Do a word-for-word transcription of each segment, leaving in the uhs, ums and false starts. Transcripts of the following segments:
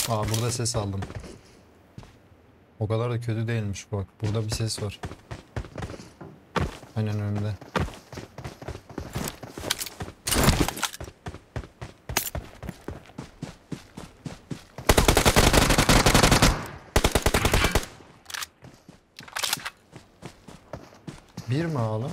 Aa, burada ses aldım. O kadar da kötü değilmiş bak. Burada bir ses var. Aynen önümde. Bir mi ağla?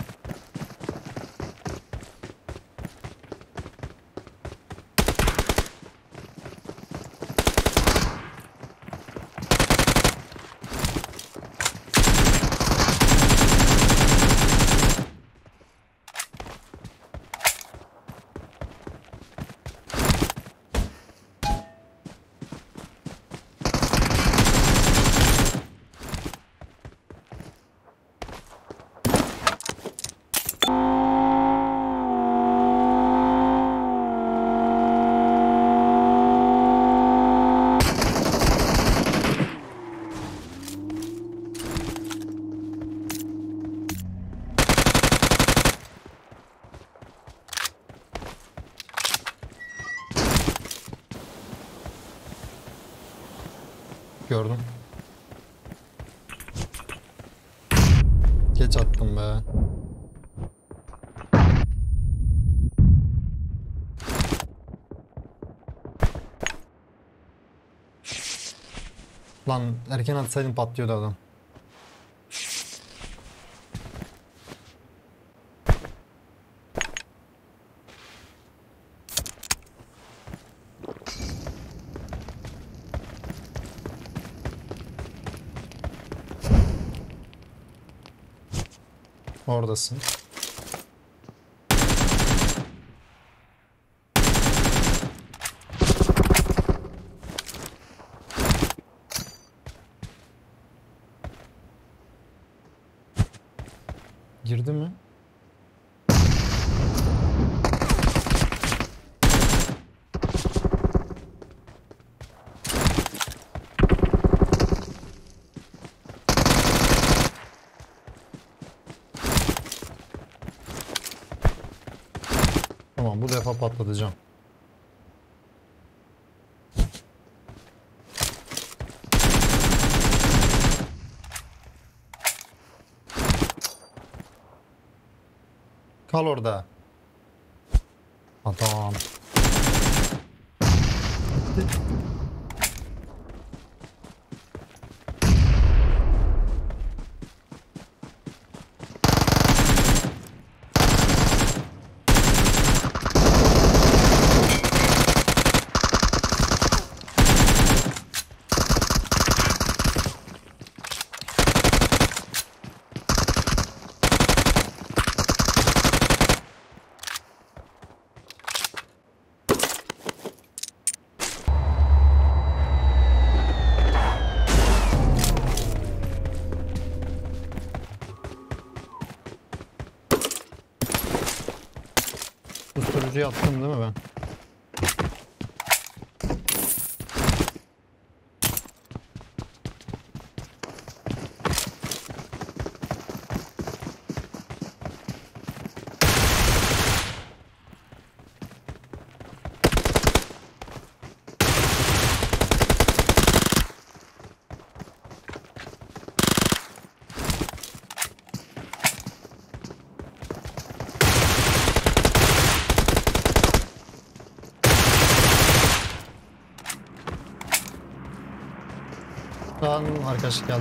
Gördüm. Geç attım be. Lan erken atsaydım patlıyordu adam. Oradasın. Girdi mi? Tamam, bu defa patlatacağım. Kal orada. Adam. Susturucuyu attım değil mi ben? Lan arkadaş geldi.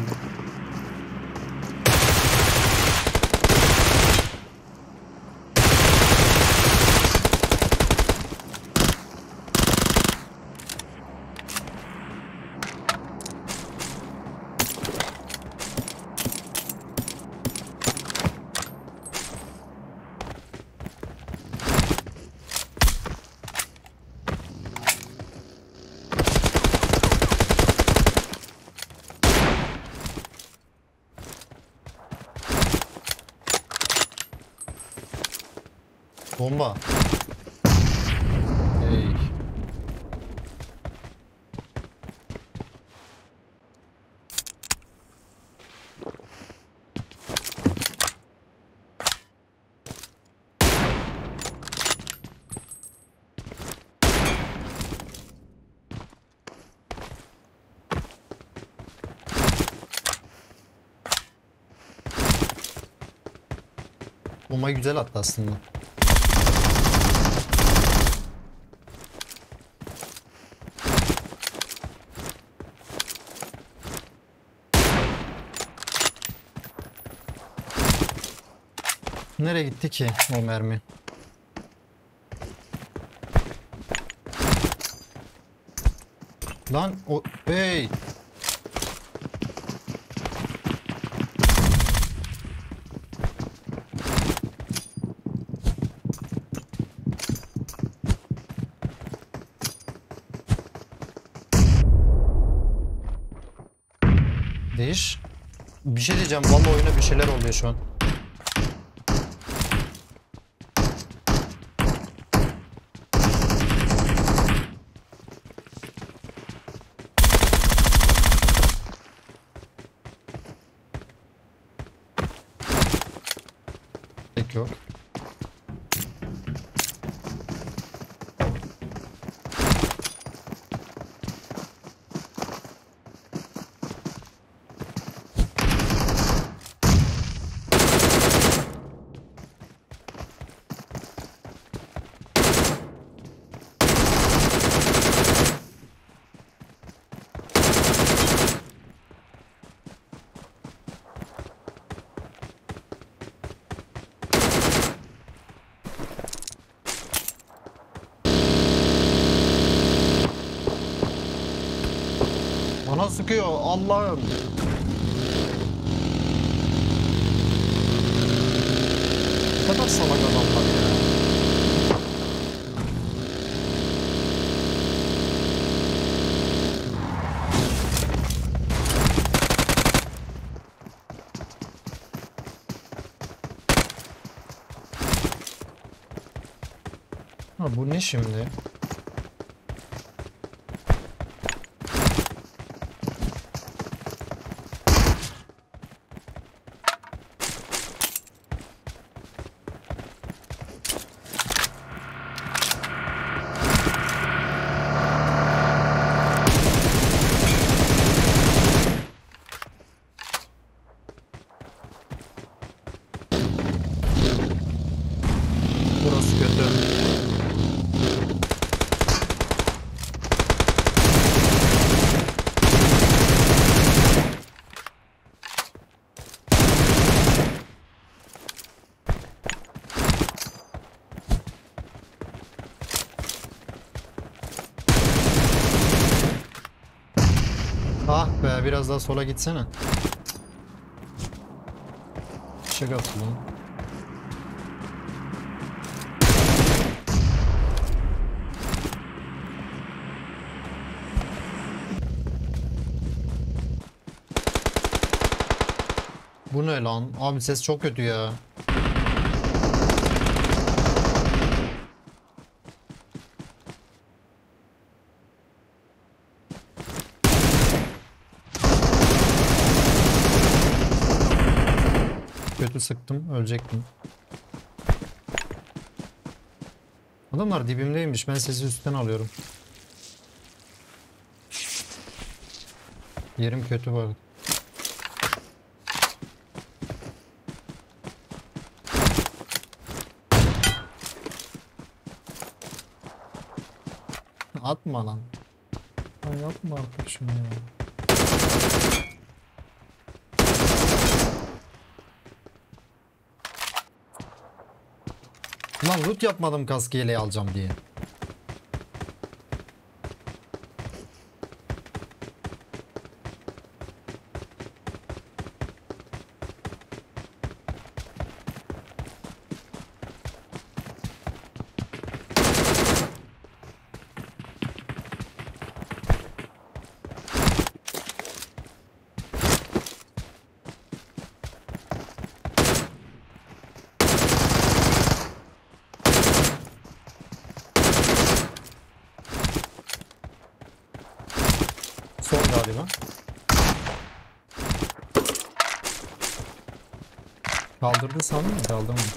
Bomba. Hey. Bomba güzel attı aslında. Nereye gitti ki o mermi? Lan o hey. Değiş. Bir şey diyeceğim. Vallahi oyuna bir şeyler oluyor şu an. Pek yok. Bana sıkıyor Allah'ım. Ne kadar salak adamlar ya. Ha bu ne şimdi? Burası kötü. Ah be, biraz daha sola gitsene. Çık atalım. Bu ne lan? Abi ses çok kötü ya. Kötü sıktım, ölecektim. Adamlar dibimdeymiş. Ben sesi üstten alıyorum. Yerim kötü var. Atma lan. Ay yapma artık şunu ya. Lan loot yapmadım kaskı yeleği alacağım diye. Son galiba. Kaldırdı sandım mı? Kaldırmadı.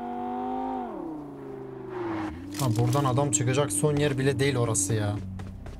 Ha, buradan adam çıkacak son yer bile değil orası ya.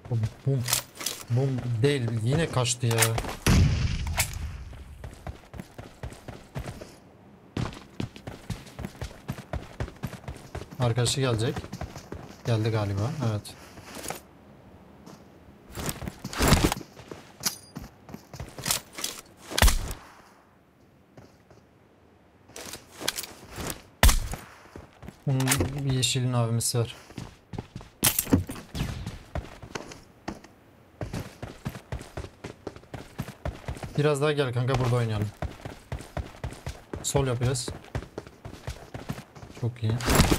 Bum bum bum değil, yine kaçtı ya. Arkadaşı gelecek. Geldi galiba. Evet. Bunun bir yeşilin avimisi var. Biraz daha gel kanka, burada oynayalım. Sol yapacağız. Çok iyi.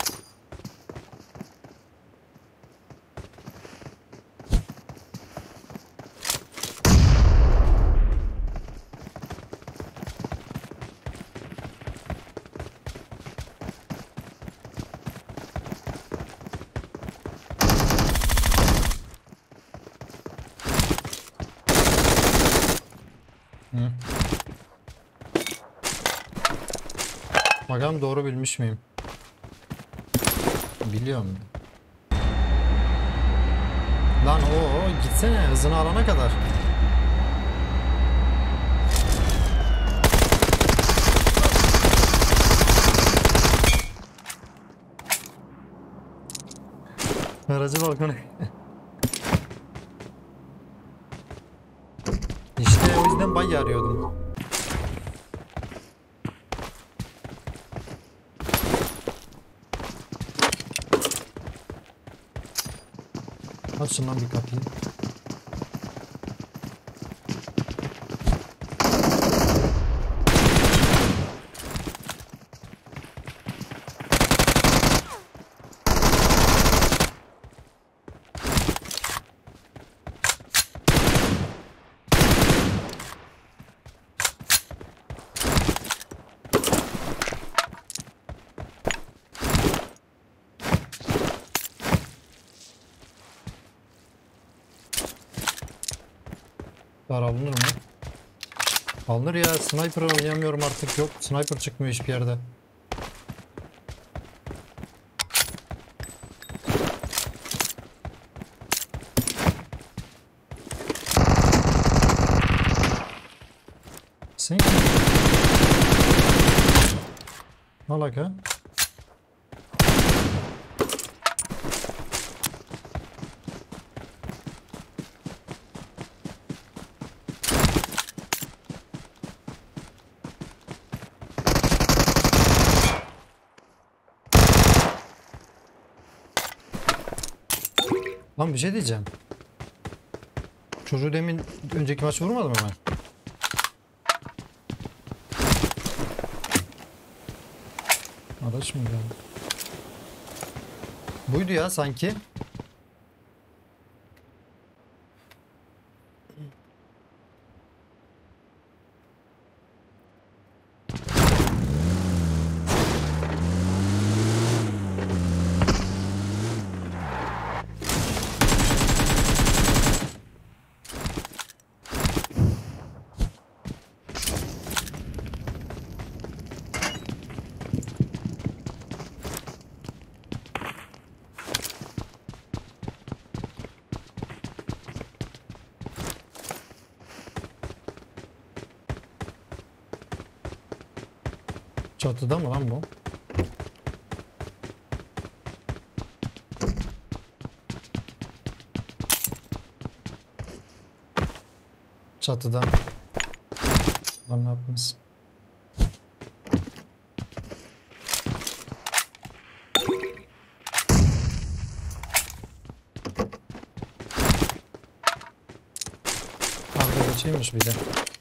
Hı. Bakalım doğru bilmiş miyim? Biliyorum. Lan o gitsene, hızını alana kadar. Aracı balkona. İşte o yüzden bayağı arıyordum. Aç şundan bir kapıyı. Var, alınır mı? Alınır ya, sniper oynayamıyorum artık, yok sniper çıkmıyor hiçbir yerde. Sen kim? Ne alaka? Lan bir şey diyeceğim. Çocuğu demin önceki maç vurmadım hemen. Araç mı geldi? Buydu ya sanki. Çatıda mı lan bu? Çatıda. Lan ne yaptınız? Arkadaşıymış bir de.